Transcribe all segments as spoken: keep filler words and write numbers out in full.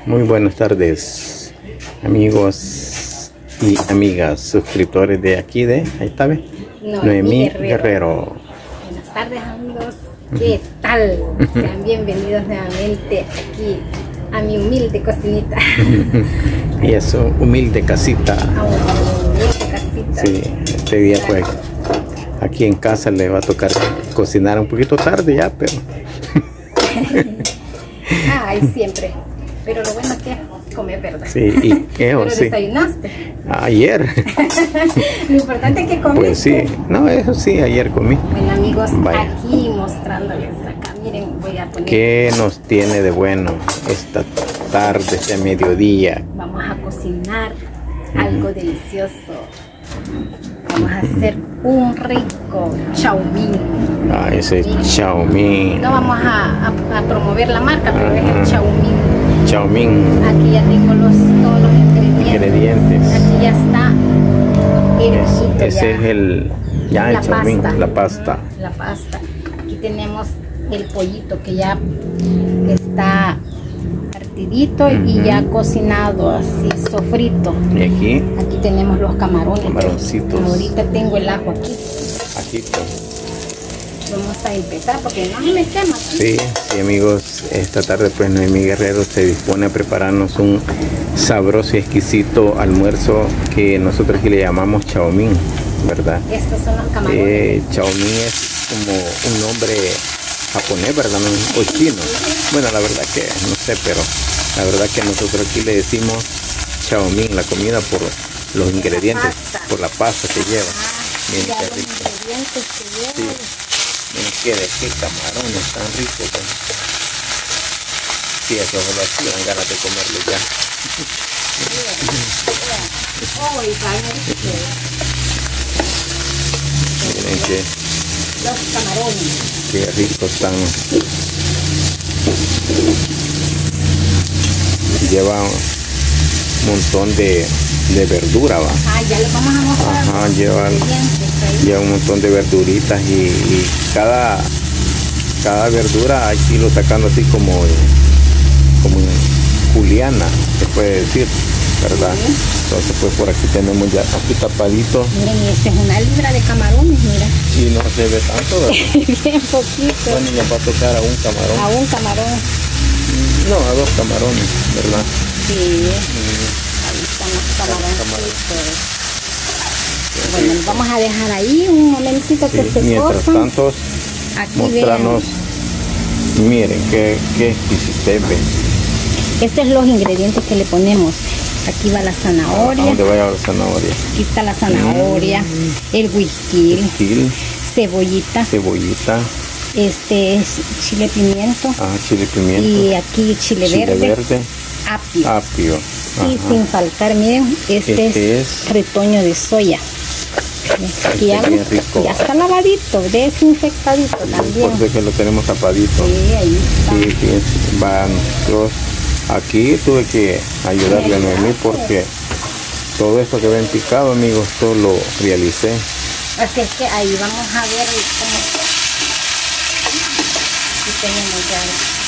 Muy buenas tardes, amigos y amigas, suscriptores de aquí de, ahí está, ¿ve? Noemí Guerrero. Guerrero. Buenas tardes, amigos. ¿Qué tal? Sean bienvenidos nuevamente aquí a mi humilde cocinita. Y a su humilde casita. A una humilde casita. Sí, este día pues aquí en casa le va a tocar cocinar un poquito tarde ya, pero... Ay, siempre. Pero lo bueno es que comer, ¿verdad? Sí, y eso, pero sí. desayunaste. Ayer. Lo importante es que comiste. Pues sí, no, eso sí, ayer comí. Bueno, amigos, Vaya. Aquí mostrándoles acá, miren, voy a poner... ¿Qué nos tiene de bueno esta tarde, este mediodía? Vamos a cocinar algo delicioso. Vamos a hacer un rico chaumín. Ah, ese chaumín. No vamos a, a, a promover la marca, pero es el chaumín. Chaumín. Aquí ya tengo los, todos los ingredientes. Ingredientes. Aquí ya está el Es, ese ya. es el, ya la el chaumín, pasta. la pasta. La pasta. Aquí tenemos el pollito que ya está partidito uh-huh. y ya cocinado, así sofrito. Y aquí, aquí tenemos los camarones. Camaroncitos. Ahorita tengo el ajo aquí. Aquí pues. Vamos a empezar porque no me quema. Sí, sí, amigos, esta tarde pues Noemí Guerrero se dispone a prepararnos un sabroso y exquisito almuerzo que nosotros aquí le llamamos chaumín, ¿verdad? Estos son los camarones. Eh, chaumín es como un nombre japonés, ¿verdad? O chino. Bueno, la verdad que no sé, pero la verdad que nosotros aquí le decimos chaumín, la comida por los ingredientes, la por la pasta que lleva. Miren qué rico. Ingredientes que lleva. Sí. Miren qué de qué camarones tan ricos. ¿Eh? Sí, eso solo así dan ganas de comerlo ya. Oh, y miren que los camarones. Qué ricos están. Lleva un montón de, de verdura, ¿va? Ah, ya lo vamos a mostrar. Ajá, lleva, lleva un montón de verduritas y, y cada, cada verdura hay que irlo sacando así como, como juliana, se puede decir, ¿verdad? Sí. Entonces pues por aquí tenemos ya aquí tapadito. Miren, esta es una libra de camarones, mira. Y no se ve tanto, ¿verdad? Bien poquito. Bueno, nos va a tocar a un camarón. A un camarón. No, a dos camarones, ¿verdad? Sí. Mm. Ahí están los camaroncitos. Bueno, los vamos a dejar ahí un momentito que sí, se mientras cosan. tanto, aquí mostrarnos, vean. Miren, qué, qué exquisitez. Estos son los ingredientes que le ponemos. Aquí va la zanahoria. ¿A dónde va la zanahoria? Aquí está la zanahoria, mm. el huisquil, cebollita. Cebollita. Este es chile pimiento. Ah, chile pimiento. Y aquí chile, chile verde. verde. Apio. Apio. Y ajá. sin faltar, miren, este, este es, es retoño de soya. Aquí ya, ya está lavadito, desinfectadito también. Porque que lo tenemos tapadito. Sí, ahí está. Sí, sí, van los... Aquí tuve que ayudarle a Noemí porque todo esto que ven picado, amigos, todo lo realicé. Así es que ahí vamos a ver cómo... Aquí tenemos ya.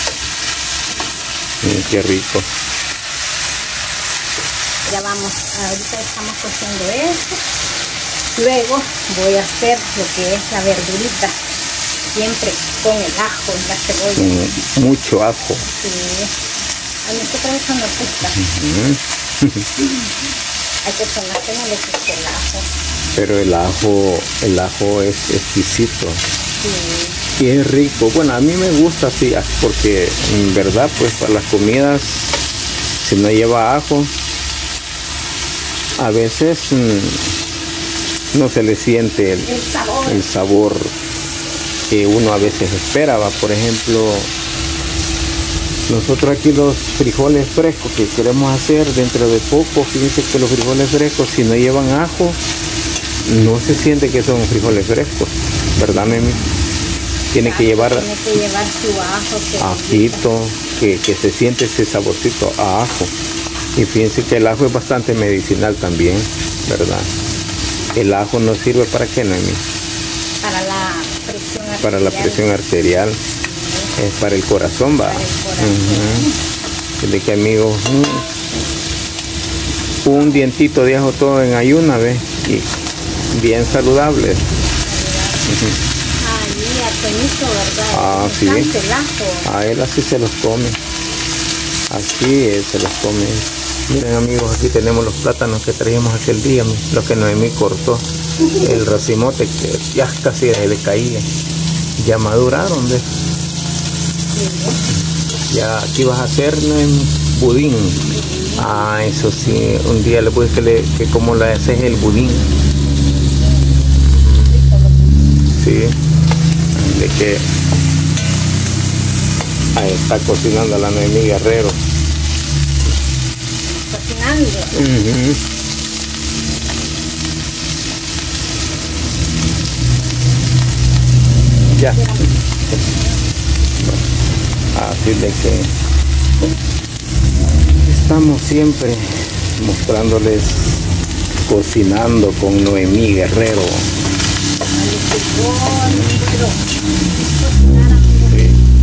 Miren qué rico. Ya vamos, ahorita estamos cociendo esto. Luego voy a hacer lo que es la verdurita. Siempre con el ajo y la cebolla. Mm, mucho ajo. Sí. A nosotros eso nos gusta. Uh-huh. Hay personas que no les gusta el ajo. Pero el ajo, el ajo es exquisito. Sí. Y es rico. Bueno, a mí me gusta así, porque en verdad, pues para las comidas, si no lleva ajo, a veces mmm, no se le siente el, el, sabor. el sabor que uno a veces espera, ¿va? Por ejemplo, nosotros aquí los frijoles frescos que queremos hacer dentro de poco, fíjense que los frijoles frescos, si no llevan ajo, no se siente que son frijoles frescos, ¿verdad, Memi? Tiene, claro, que llevar, tiene que llevar su ajo, ajito, que, que se siente ese saborcito a ajo. Y fíjense que el ajo es bastante medicinal también, ¿verdad? El ajo nos sirve para qué, Noemí? Para la presión arterial. Para la presión arterial. Es para el corazón, va. Para el corazón. De que amigos, un, un dientito de ajo todo en ayuna, ¿ves? Y bien saludables. Ah, mira, Toñito, ¿verdad? Ah, sí. El ajo. A él así se los come. Así él se los come. Miren amigos, aquí tenemos los plátanos que trajimos aquel día, los que Noemí cortó. El racimote que ya casi decaía. Ya maduraron, ¿ves? Sí. Ya aquí vas a hacer Noemí, budín. Ah, eso sí, un día le puse que, le, que como le haces el budín. Sí, de que ahí está cocinando la Noemí Guerrero. Cocinando. Uh-huh. Ya. Así de que estamos siempre mostrándoles cocinando con Noemí Guerrero. Sí.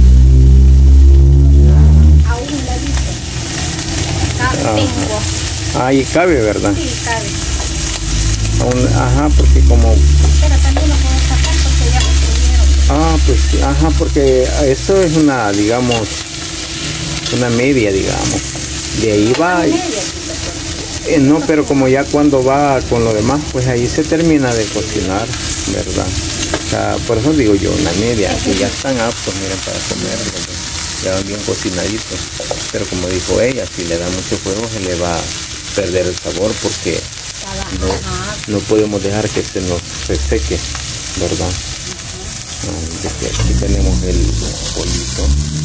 Ah, ahí cabe, ¿verdad? Sí, cabe. Aún, ajá, porque como... Pero también lo puedo sacar porque ya lo comieron. Ah, pues, ajá, porque eso es una, digamos, una media, digamos. De ahí va... Y, eh, no, pero como ya cuando va con lo demás, pues ahí se termina de cocinar, ¿verdad? O sea, por eso digo yo, una media, que ya están aptos, miren, para comer, ya van bien cocinaditos. Pero como dijo ella, si le da mucho fuego se le va a perder el sabor porque no, no podemos dejar que se nos reseque, ¿verdad? Uh-huh. Aquí, aquí tenemos el pollito.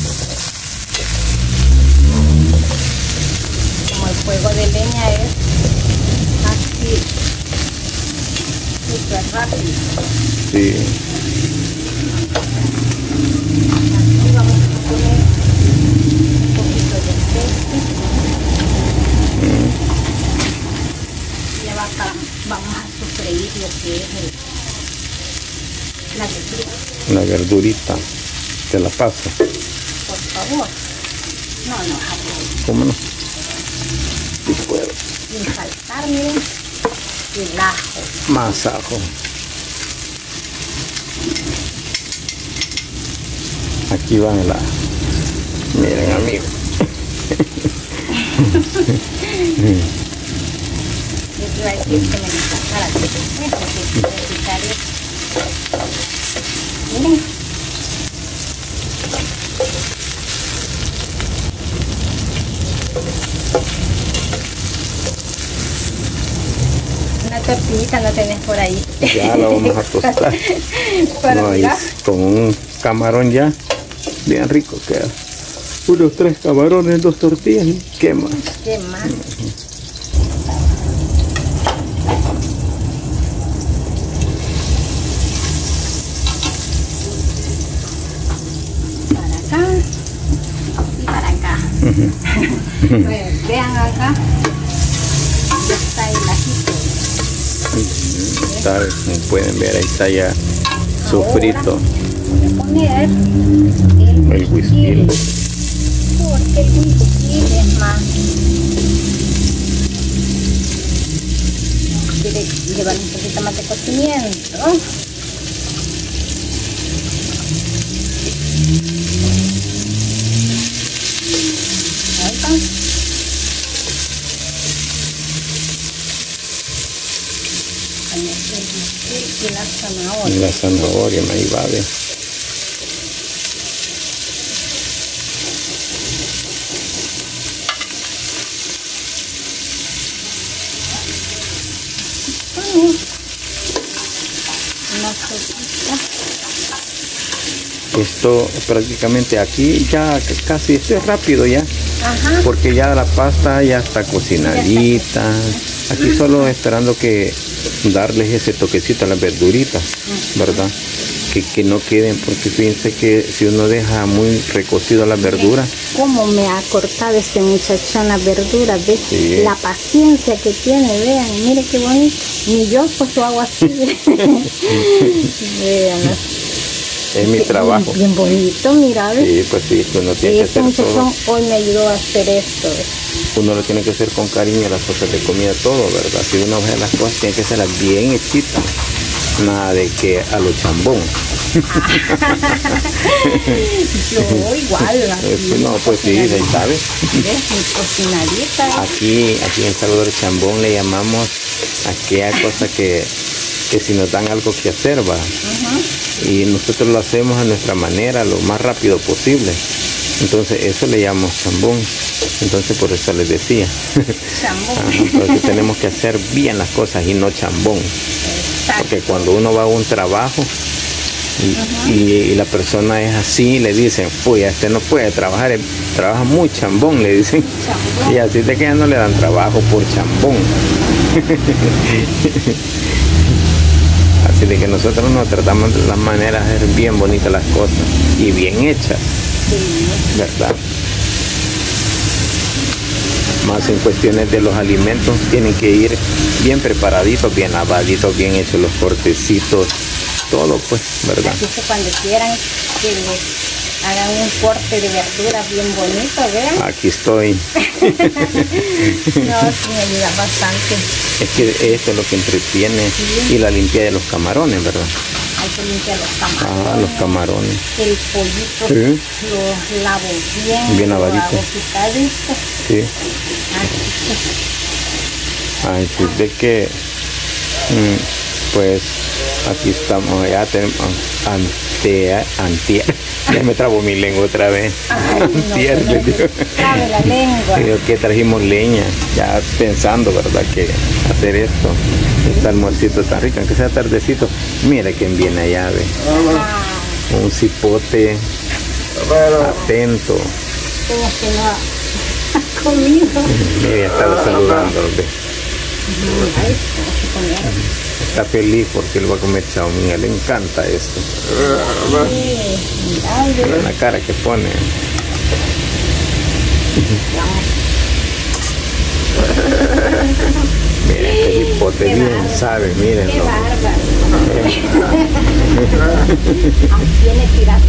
Como el fuego de leña es así, súper rápido. Sí. Aquí vamos a poner un poquito de aceite. Mm. Y va a, vamos a sofreír lo que es el, la verdura. La verdurita. Te la paso. Por favor. No, no, Javier. ¿Cómo no? Sí puedo. Sin faltar, miren, el ajo. Más ajo. Aquí va el ajo. Miren, amigos. Yo te iba a decir que me lo sacara de eso, porque voy a quitar esto. Miren. Una tortillita no tenés por ahí. Ya la vamos a tostar. Para no, ahí, con un camarón ya bien rico queda. Unos tres camarones, dos tortillas y qué más. ¿Qué más? Para acá y para acá. Uh-huh. Bueno, vean acá. Ya está el ajito. Uh-huh. Está, como pueden ver, ahí está ya sofrito. Voy a poner el, el whisky. Porque el whisky es más. Quiere llevar un poquito más de cocimiento. Ahí está. El whisky y la zanahoria. Y la zanahoria, ahí va a ver. Una sopita. Esto prácticamente aquí ya casi, esto es rápido ya. Ajá. Porque ya la pasta ya está cocinadita. Aquí solo esperando que darles ese toquecito a las verduritas, ¿verdad? Que, que no queden, porque fíjense que si uno deja muy recocido las verduras. Cómo me ha cortado este muchachón las verduras, ¿ves? Sí. La paciencia que tiene, vean, mire qué bonito. Ni yo pues lo hago así. Vean. es mi trabajo. Bien bonito, mira. Sí, pues sí, uno tiene que hacer todo. Hoy me ayudó a hacer esto. Uno lo tiene que hacer con cariño, las cosas de comida, todo, ¿verdad? Si uno ve las cosas, tiene que hacerlas bien hechitas. Nada de que a lo chambón. Yo igual. Aquí, no, pues sí, ahí sabes. Cocinadita. Aquí, aquí en Salvador, chambón le llamamos a aquella cosa que, que si nos dan algo que hacer, va. Uh-huh. Y nosotros lo hacemos a nuestra manera, lo más rápido posible. Entonces eso le llamamos chambón. Entonces por eso les decía. Chambón. Ajá, porque tenemos que hacer bien las cosas y no chambón. Exacto. Porque cuando uno va a un trabajo y, uh-huh. y, y la persona es así, le dicen, pues este no puede trabajar, trabaja muy chambón, le dicen. Chambón. Y así de que ya no le dan trabajo por chambón. Así de que nosotros nos tratamos de la manera de hacer bien bonitas las cosas y bien hechas. Sí. ¿Verdad? Más en cuestiones de los alimentos, tienen que ir bien preparaditos, bien lavaditos, bien hechos los cortecitos, todo pues, ¿verdad? Así que cuando quieran que les hagan un corte de verduras bien bonito, vean. Aquí estoy. No, sí me ayuda bastante. Es que esto es lo que entretiene, sí. Y la limpia de los camarones, ¿verdad? Hay que limpiar los camarones. Ah, los camarones. El pollito, sí. Los lavo bien. Bien lavadito. Sí. Ay, sí, de que, mm, pues, aquí estamos, ya tenemos, antier, antier, ya me trabo mi lengua otra vez. Ay, antier, no, digo. Trabe la lengua. Digo que trajimos leña, ya pensando, ¿verdad?, que hacer esto. Este almuercito tan rico, aunque sea tardecito. Mira quién viene allá, ve. Ah. Un cipote atento. Como que no ha comido. Mira, estaba saludando, ve. Está feliz porque él va a comer chaumín, le encanta esto. Sí, mira la cara que pone. Miren qué cipote bien bárbaro. Sabe, mírenlo. Qué bárbaro. Tiene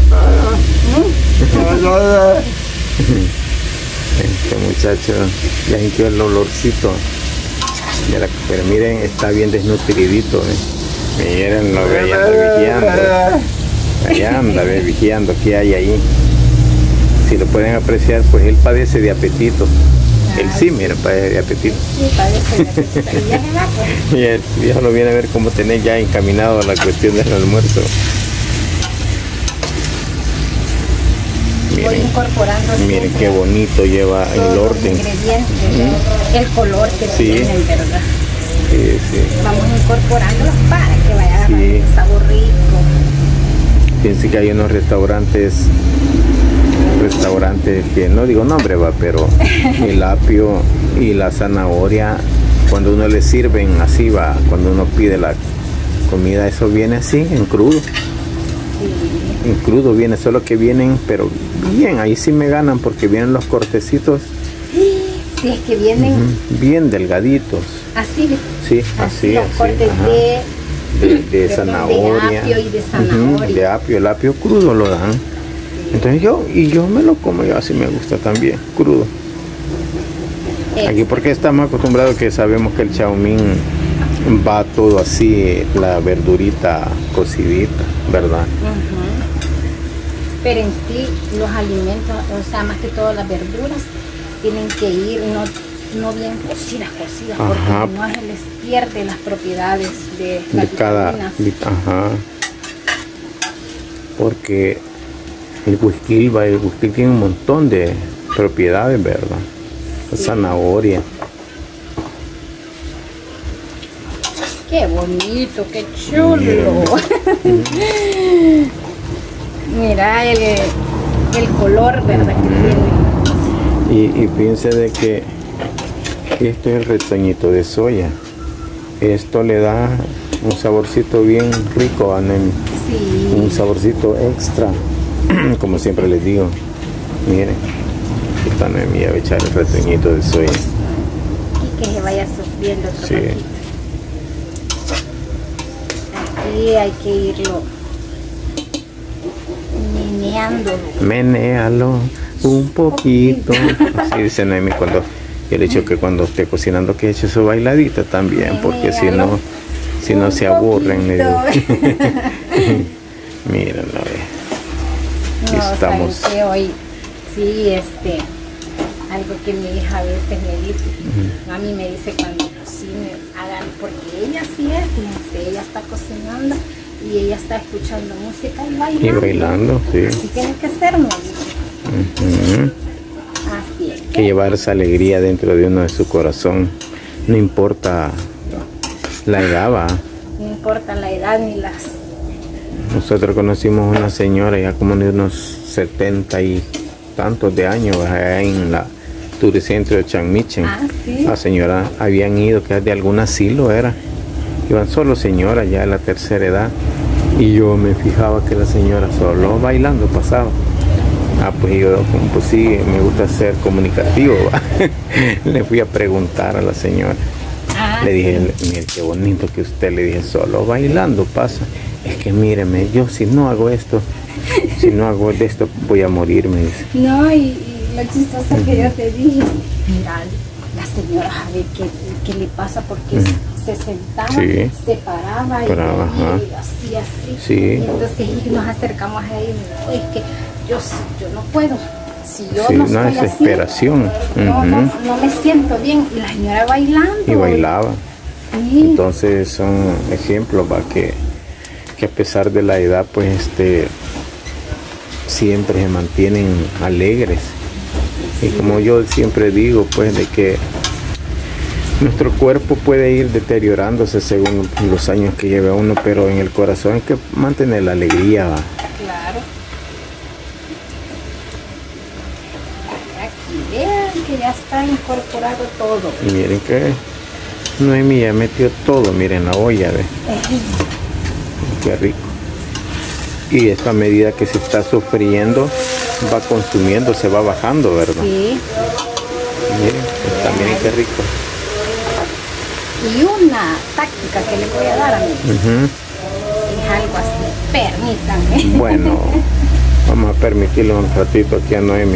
tirado. Este muchacho ya sintió el olorcito. Mira, pero miren, está bien desnutridito. ¿Eh? Miren, lo ve, ahí anda vigiando. Ahí anda, ve, vigiando qué hay ahí. Si lo pueden apreciar, pues él padece de apetito. Él sí, mira, padece de apetito. Sí, padece de apetito. Y ya se va, pues. Y el viejo lo viene a ver cómo tenés ya encaminado a la cuestión del almuerzo. Miren, voy incorporando miren qué bonito lleva el orden. ¿Mm? El color que sí. tienen, ¿verdad? Sí, sí. Vamos incorporándolos para que vaya a agarrar sí. un sabor rico. Fíjense que hay unos restaurantes, restaurantes que no digo nombre, va, pero el apio y la zanahoria, cuando uno le sirven así, va, cuando uno pide la comida, eso viene así, en crudo. Sí. En crudo viene, solo que vienen, pero bien, ahí sí me ganan porque vienen los cortecitos. Sí, es que vienen uh-huh, bien delgaditos. Así, sí, así, así, los así, cortes de, de, de zanahoria, de apio y de zanahoria. Uh-huh, de apio, el apio crudo lo dan. Sí. Entonces yo, y yo me lo como, yo así me gusta también, crudo. Es. Aquí porque estamos acostumbrados que sabemos que el chaumín va todo así, la verdurita cocidita, ¿verdad? Uh-huh. Pero en sí los alimentos, o sea, más que todo las verduras, tienen que ir no, no bien cocidas, cocidas, ajá, porque no se les pierde las propiedades de, de cada, ajá, porque el huisquil, el huisquil tiene un montón de propiedades, ¿verdad? La sí. Zanahoria. Qué bonito, qué chulo. Mira el, el color, ¿verdad? Que tiene. Y, y fíjense de que esto es el retoñito de soya. Esto le da un saborcito bien rico a Nemi. Sí. Un saborcito extra, como siempre les digo. Miren, esta Nemi va a echar el retoñito de soya. Y que se vaya sufriendo otro sí. poquito. Aquí hay que irlo meneándolo. Menéalo un poquito. Así dice Noemi cuando yo le he dicho que cuando esté cocinando que eche su bailadita también, porque si no, si no se aburren. Le digo. Mírenlo, aquí no, estamos. ¿saben qué? Hoy sí, este, algo que mi hija a veces me dice, uh-huh. a mí me dice cuando cocine, hagan, porque ella sí es, fíjense, ella está cocinando y ella está escuchando música y bailando. Y bailando, sí. Así tiene que ser, ¿no? Uh-huh. Así es. Que llevar esa alegría dentro de uno de su corazón, no importa la edad, va. No importa la edad ni las... Nosotros conocimos una señora ya como de unos setenta y tantos de años allá en la Turicentro de Changmichen. Ah, ¿sí? La señora habían ido, que de algún asilo era. Iban solo señoras ya de la tercera edad. Y yo me fijaba que la señora solo bailando pasaba. Ah, pues yo, pues sí, me gusta ser comunicativo. Le fui a preguntar a la señora. Ah, le dije, sí. Mire, qué bonito que usted, le dije, solo bailando pasa. Es que míreme, yo si no hago esto, si no hago de esto, voy a morir, me dice. No, y, y lo chistoso uh-huh. que yo te dije, mira, la señora, a ver qué, qué le pasa, porque uh-huh. se sentaba, sí. se paraba, paraba y, y así, así. Sí. Y entonces nos acercamos a ella y no, es que yo, yo no puedo. Si yo sí, no una estoy desesperación. Así, uh-huh. no, no, no me siento bien. Y la señora bailando. Y bailaba. Sí. Entonces son ejemplos, va, que, que a pesar de la edad, pues este siempre se mantienen alegres. Sí. Y como yo siempre digo, pues de que nuestro cuerpo puede ir deteriorándose según los años que lleve uno, pero en el corazón hay que mantener la alegría, va. Claro. Vean que ya está incorporado todo. Y miren que Noemi ya metió todo, miren la olla, ¿ve? Qué rico. Y esta medida que se está sofriendo va consumiendo, se va bajando, ¿verdad? Sí. Miren, pues también qué rico. Y una táctica que le voy a dar a mí. Uh-huh. Es algo así, permítanme. Bueno, vamos a permitirle un ratito aquí a Noemi.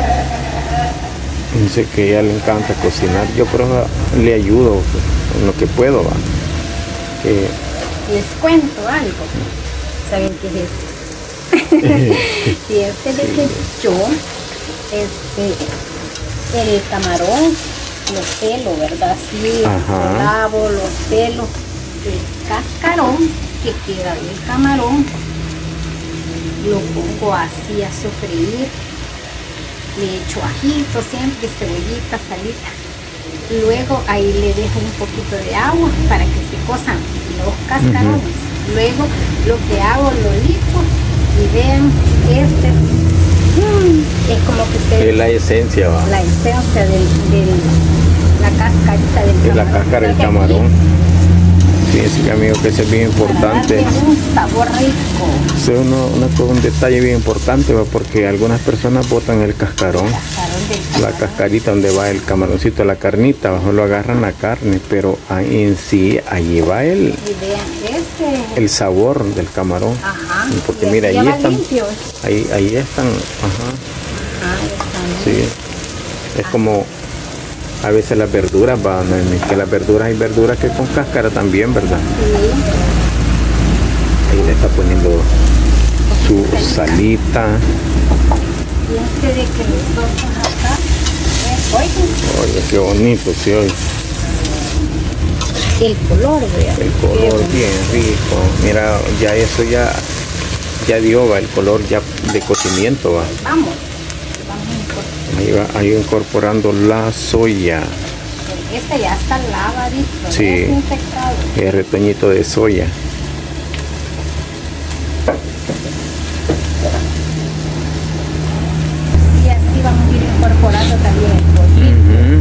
Dice que a ella le encanta cocinar. Yo por eso le ayudo en lo que puedo, ¿va? Que... Les cuento algo. ¿Saben qué es esto? Y este de que yo, este, el camarón, los pelos, ¿verdad? Sí, lo lavo, los pelos, el cascarón que queda del camarón, lo pongo así a sofreír. Le echo ajito siempre, cebollita, salita. Luego ahí le dejo un poquito de agua para que se cosan los cascarones. Uh-huh. Luego lo que hago lo lijo y vean este mmm, es como que ustedes, es la esencia, va. La esencia del, del la cascarita del de camarón. La cáscara del camarón. Fíjense, amigo, que eso es bien importante. Es un sabor rico. Es uno, una, un detalle bien importante, ¿va? Porque algunas personas botan el cascarón, el cascarón del camarón. La cascarita donde va el camaroncito, la carnita, abajo lo agarran la carne, pero ahí en sí, allí va el, y vean, este... el sabor del camarón. Ajá. Porque mira, ahí están, limpio. ahí, ahí están, ajá. Ah, están sí, es ah. como... A veces las verduras van, que las verduras hay verduras que con cáscara también, ¿verdad? Sí. Ahí le está poniendo su salita. Y este de que nosotros acá, ¿eh? Oye, qué bonito se oye. El color, vean. El color bien rico. Mira, ya eso ya, ya dio, va, el color ya de cocimiento, va. Vamos. Ahí va, ahí incorporando la soya. Este ya está lavadito, sí, desinfectado. El retoñito de soya. Y así vamos a ir incorporando también el pollito. Uh-huh.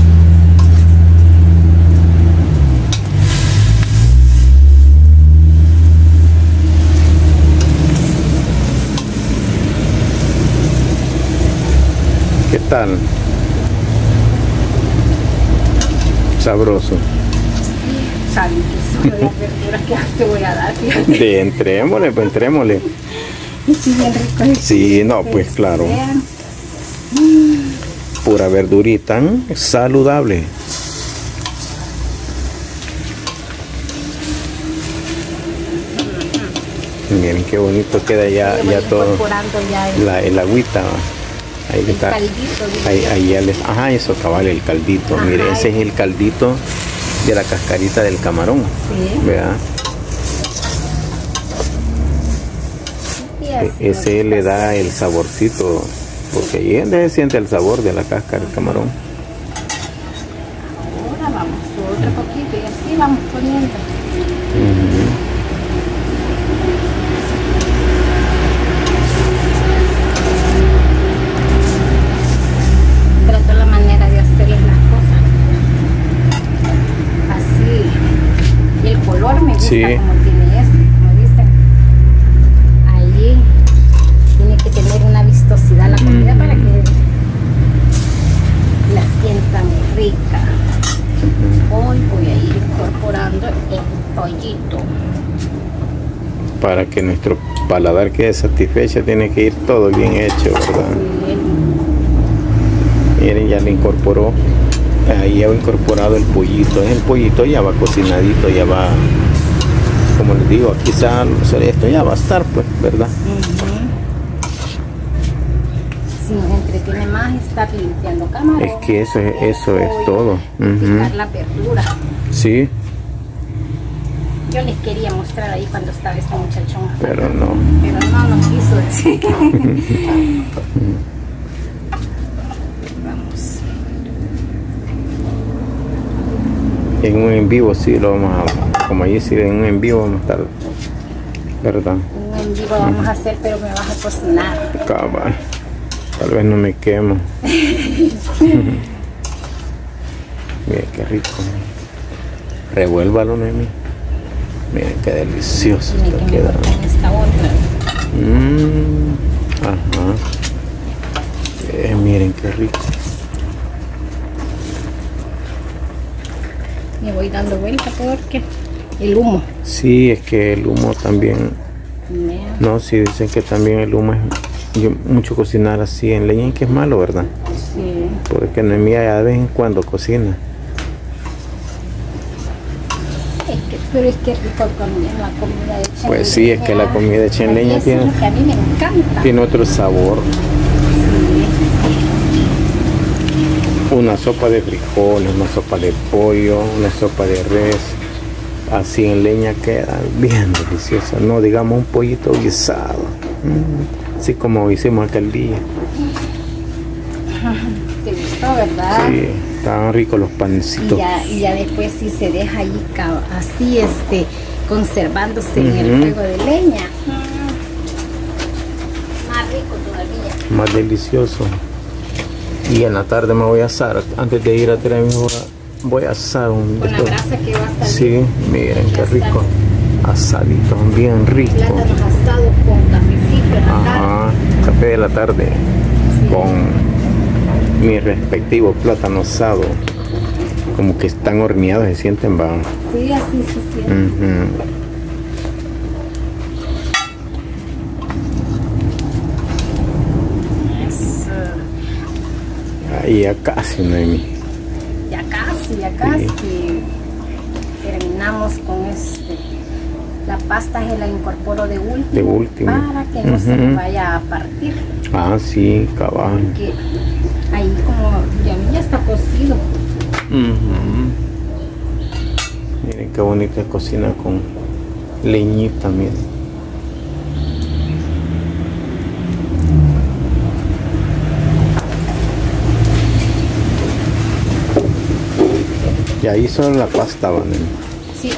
¿Qué tal? Sabroso. Saben que son las verduras que te voy a dar. De, entrémosle, pues entrémosle. Sí, bien rico. Sí, no, pues claro. Pura verdurita, ¿eh? Saludable. Miren qué bonito queda ya, ya todo. Ya el, la, el agüita. Ahí el está. Caldito, Ahí, ahí ya les, ajá, eso cabal, el caldito. Ajá, mire, ese es el caldito de la cascarita del camarón. Sí. ¿Verdad? E ese le da el saborcito, porque ahí se siente el sabor de la cáscara del camarón. Ahora vamos otro poquito y así vamos poniendo. Uh-huh. Trato la manera de hacerles las cosas así, y el color me gusta, sí, como tiene eso, como dicen. Ahí tiene que tener una vistosidad la comida, mm, para que la sientan rica. Hoy voy a ir incorporando el pollito. Para que nuestro paladar quede satisfecho, tiene que ir todo bien hecho, ¿verdad? Sí. Miren, ya le incorporó, ahí ya ha incorporado el pollito. El pollito ya va cocinadito, ya va, como les digo, quizá esto ya va a estar, pues, ¿verdad? Uh-huh. Si nos entretiene más estar limpiando camarón. Es que eso es, eso es todo. Uh-huh. Picar la verdura. Sí. Yo les quería mostrar ahí cuando estaba este muchachón. Pero no. Pero no nos quiso decir. Vamos. En un en vivo sí lo vamos a, como allí sí, en un en vivo vamos a estar, ¿verdad? Un en vivo vamos uh-huh. a hacer, pero me vas a cocinar. Cabal. Tal vez no me quemo. Miren qué rico. Revuélvalo, Noemí. Miren qué delicioso está quedando. Esta otra. Mm, ajá. Eh, miren qué rico. Me voy dando vuelta porque el humo. Sí, es que el humo también. Yeah. No, sí dicen que también el humo es. Yo, mucho cocinar así en leña, que es malo, ¿verdad? Sí. Porque Noemí de vez en cuando cocina. Es que, pero es que es rico también la comida hecha en Pues sí, leña. Es que la comida hecha en leña tiene, es lo que a mí me encanta. Tiene otro sabor. Sí. Una sopa de frijoles, una sopa de pollo, una sopa de res, así en leña queda bien deliciosa. No digamos un pollito guisado. Mm. Así como hicimos aquel día. Te gustó, ¿verdad? Sí, estaban ricos los pancitos. Y ya, y ya después sí se deja ahí así, este, conservándose uh-huh. en el fuego de leña. Más rico todavía. Más delicioso. Y en la tarde me voy a asar. Antes de ir a tirar mi hora, voy a asar un... Con la brasa que va a salir. Sí, miren qué rico. Asadito, bien rico. Plátanos asados con cafecito en la tarde. Ajá, café de la tarde. Sí. Con mi respectivo plátano asado. Como que están horneados, se sienten, va. Sí, así se siente. Uh-huh. Eso. Ahí ya casi, Noemí. Ya casi, ya casi. Sí. Terminamos con este. La pasta se la incorporo de último, de último. Para que no uh-huh. se me vaya a partir. Ah, sí, cabal. Porque ahí como ya, ya está cocido. Uh-huh. Miren qué bonita cocina con leñita, miren. Y ahí solo la pasta, ¿vale? Sí.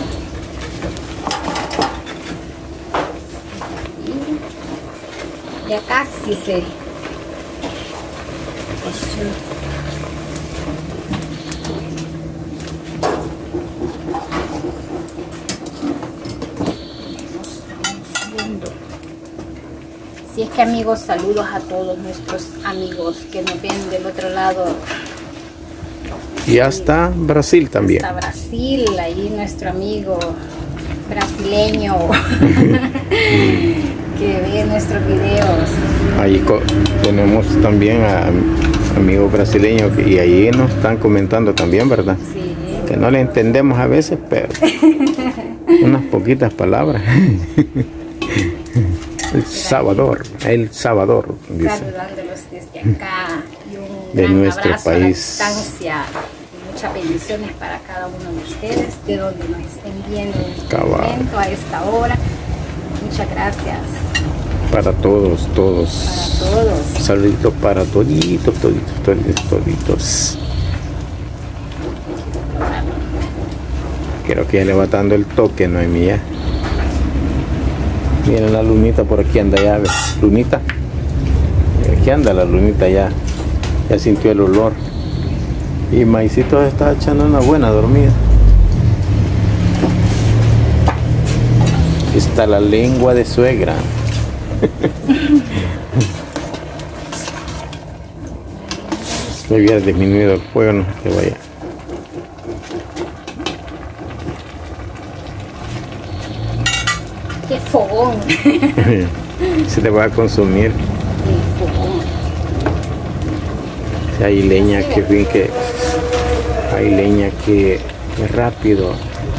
Ya casi se... Si es que, amigos, saludos a todos nuestros amigos que nos ven del otro lado. Y hasta Brasil también. Hasta Brasil, ahí nuestro amigo brasileño. que ve nuestros videos. Ahí tenemos también a amigos brasileños que, y ahí nos están comentando también, ¿verdad? Sí. Que no le entendemos a veces, pero unas poquitas palabras. El Salvador, El Salvador, dice. Saludándolos desde acá y un de gran nuestro abrazo país. a la distancia. Muchas bendiciones para cada uno de ustedes, de donde nos estén viendo en este Cabal. momento, a esta hora. Muchas gracias. Para todos, todos. Para todos. Saluditos para toditos, toditos, toditos, toditos. Creo que ya le va dando el toque, Noemí, ya. Miren la lunita por aquí anda ya, ¿ves? Lunita. Aquí anda la lunita ya. Ya sintió el olor. Y Maicito está echando una buena dormida. Aquí está la lengua de suegra. Me hubiera disminuido el fuego, no sé qué vaya. ¡Qué fogón! Se te va a consumir. ¡Qué fogón! Si hay leña que bien que hay leña que es rápido.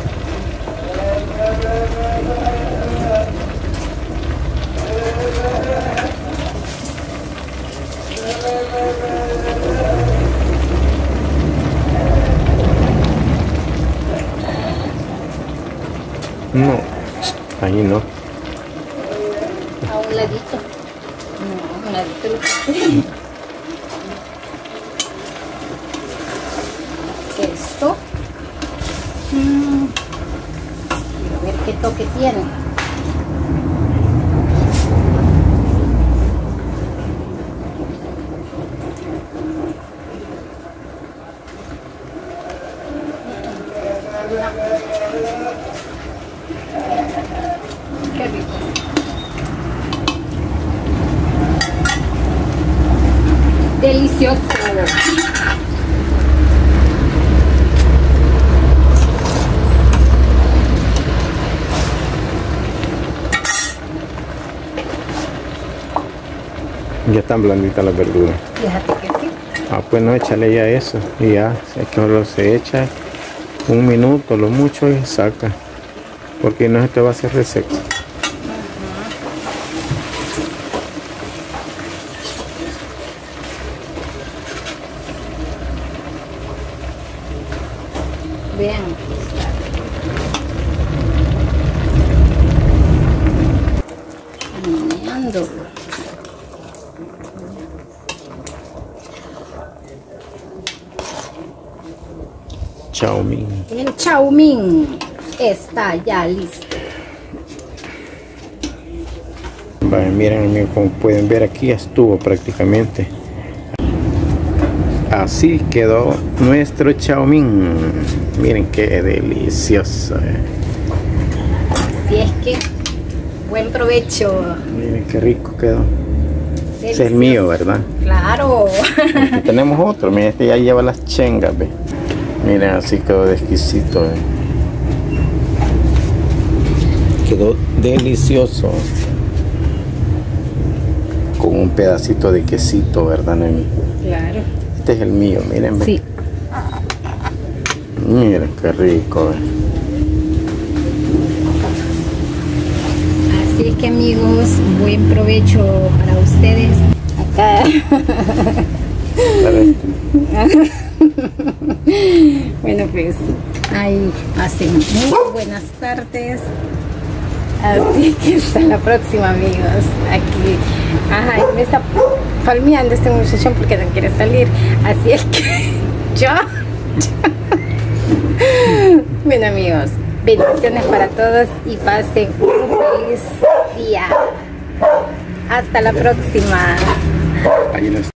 No, ahí no. A un ladito. No, a un ladito lo que esto. Mm. Quiero ver qué toque tiene. Qué rico. Delicioso. Ya están blanditas las verduras. Fíjate que sí. Ah, pues no, échale ya eso. Y ya, es que solo se echa un minuto, lo mucho, y saca. Porque no se te va a hacer reseco. Vean. Meneando. Chaumín. El chaumín está ya listo. Vale, miren, como pueden ver aquí ya estuvo prácticamente. Así quedó nuestro chaumín. Miren qué delicioso. Así es que buen provecho. Miren qué rico quedó. Delicioso. Ese es el mío, ¿verdad? Claro. Aquí tenemos otro. Miren, este ya lleva las chengas, ¿ve? Miren, así quedó de exquisito. ¿Ve? Quedó delicioso. Con un pedacito de quesito, ¿verdad, Noemí? Claro. Este es el mío, miren. ¿Ve? Sí. Miren qué rico. ¿Ve? Así es que, amigos, buen provecho para ustedes. Acá. Bueno, pues ahí hacen muy buenas tardes. Así que hasta la próxima, amigos. Aquí, ajá, me está palmeando este muchachón porque no quiere salir. Así es que yo, yo. Bueno, amigos, bendiciones para todos y pasen un feliz día. Hasta la próxima. Ahí nos